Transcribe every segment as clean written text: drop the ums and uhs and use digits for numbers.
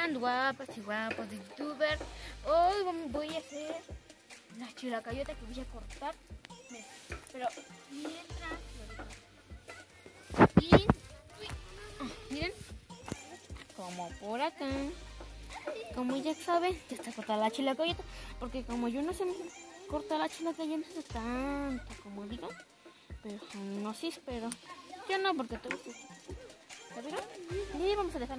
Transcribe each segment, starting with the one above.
están guapas y guapos de youtuber? Hoy voy a hacer la chilacayota que voy a cortar. Miren, pero mientras miren, como por acá, como ya saben, ya está cortada la chilacayota, porque como yo no sé cortar la chilacayota tanto como digan, pero no sí, pero yo no, porque todo esto, ¿ya vieron? Y vamos a dejar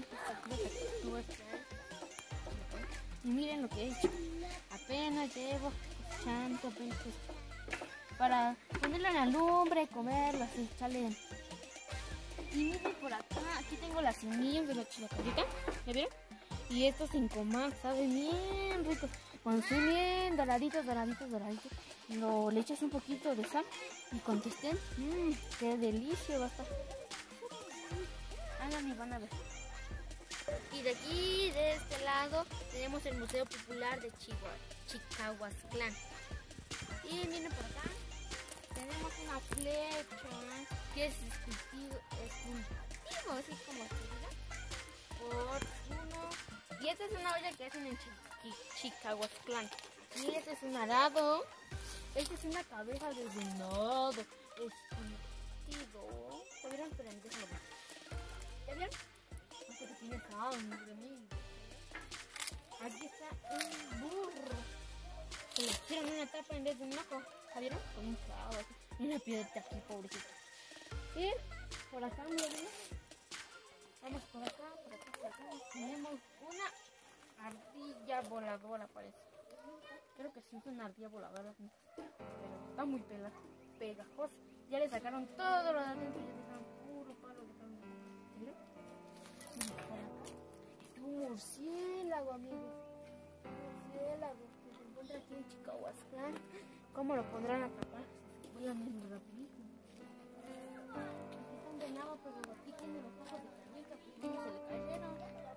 y miren lo que he hecho. Apenas llevo echando apenas para ponerlo en la lumbre, comerlo, así, echarle. Y miren por acá, aquí tengo las semillas de la chilacayota, ¿ya vieron? Y estos 5 más, saben bien ricos. Cuando estén bien doraditos, le echas un poquito de sal y cuando estén, qué delicia va a estar. Hagan y van a ver. Y de aquí, de este lado, tenemos el Museo Popular de Chicahuasclán. Y miren por acá, tenemos una flecha que es escultivo, así como se diga, por uno. Y esta es una olla que hacen en Chicahuasclán. Y este es un arado. Esta es una cabeza de venado escultido. ¿Ya vieron? Pero déjenlo ver. ¿Ya vieron? Esto que tiene sangre, miren. Aquí está un burro. Se le hicieron una tapa en vez de un ojo. ¿Ya vieron? Con un clavo así. Y una piedra aquí, pobrecito. Y por acá, miren. Vamos por acá, por acá, por acá. Tenemos una ardilla voladora, parece. Creo que sí es una ardilla voladora. Pero está muy pegajosa. Ya le sacaron todo lo de adentro y ya dejaron puro palo. ¿Vieron? Está un murciélago, amigos. Un murciélago que se encuentra aquí en Chicahuasclán. ¿Cómo lo pondrán a tapar? Voy a mirar rapidito. Aquí está un venado, pero aquí tiene los ojos de canica, porque se le cayeron.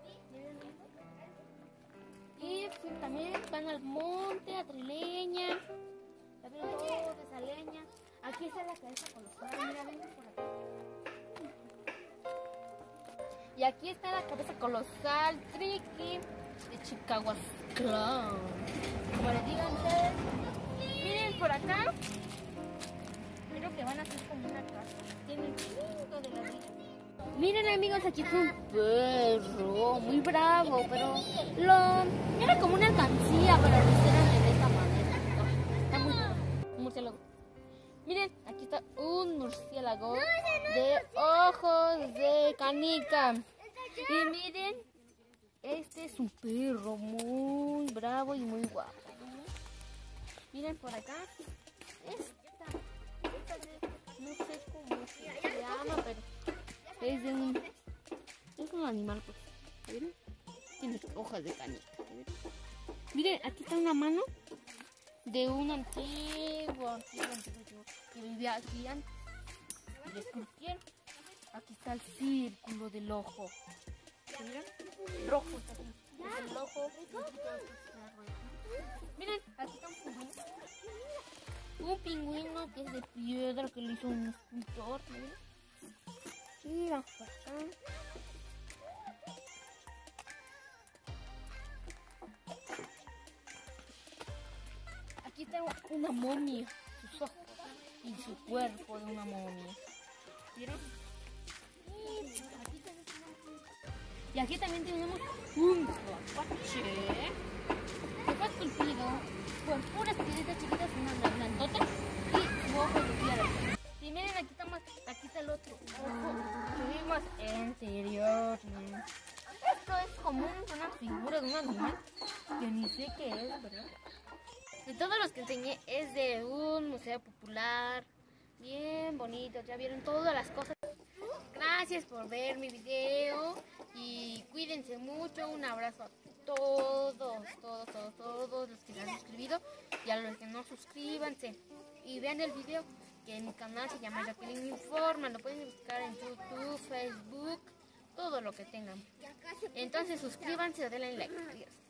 Y pues, también van al monte, a Trileña. También toda esa leña. Aquí está la cabeza colosal. Mira, vengan por acá. Y aquí está la cabeza colosal Triqui de Chicahuasclán. Como les digan ustedes. Miren por acá. Creo que van a hacer como una casa. Tienen todo de la vida. Miren, amigos, aquí está un perro muy bravo, pero era como una alcancía para que hicieran de esta manera. Está muy bravo. Un murciélago. Miren, aquí está un murciélago de ojos de canica. Y miren, este es un perro muy bravo y muy guapo. Miren por acá. No sé cómo se llama, pero es un animal, pues. ¿Miren? Tiene hojas de canica. Miren, aquí está una mano de un antiguo que vivía aquí antes. Y le esculpieron. Aquí está el círculo del ojo. ¿Miren? Rojo está aquí. Es el ojo. Miren, aquí está un pingüino. Un pingüino que es de piedra que le hizo un escultor. Miren. Mira, por acá. Aquí está una momia, sus ojos y su cuerpo de una momia. ¿Vieron? Y aquí también tenemos un mapache que fue esculpido por puras piedritas chiquitas, una grandota y su ojo de piedra. Y miren, aquí está el otro ojo que vimos anteriormente. Esto es como una figura de un animal que ni sé qué es, ¿verdad? De todos los que enseñé es de un museo popular, bien bonito. Ya vieron todas las cosas. Gracias por ver mi video y cuídense mucho. Un abrazo a todos los que se han suscribido y a los que no, suscríbanse y vean el video que en mi canal se llama Jacqueline Informa. Lo pueden buscar en YouTube, Facebook, todo lo que tengan. Entonces suscríbanse o denle like. Adiós.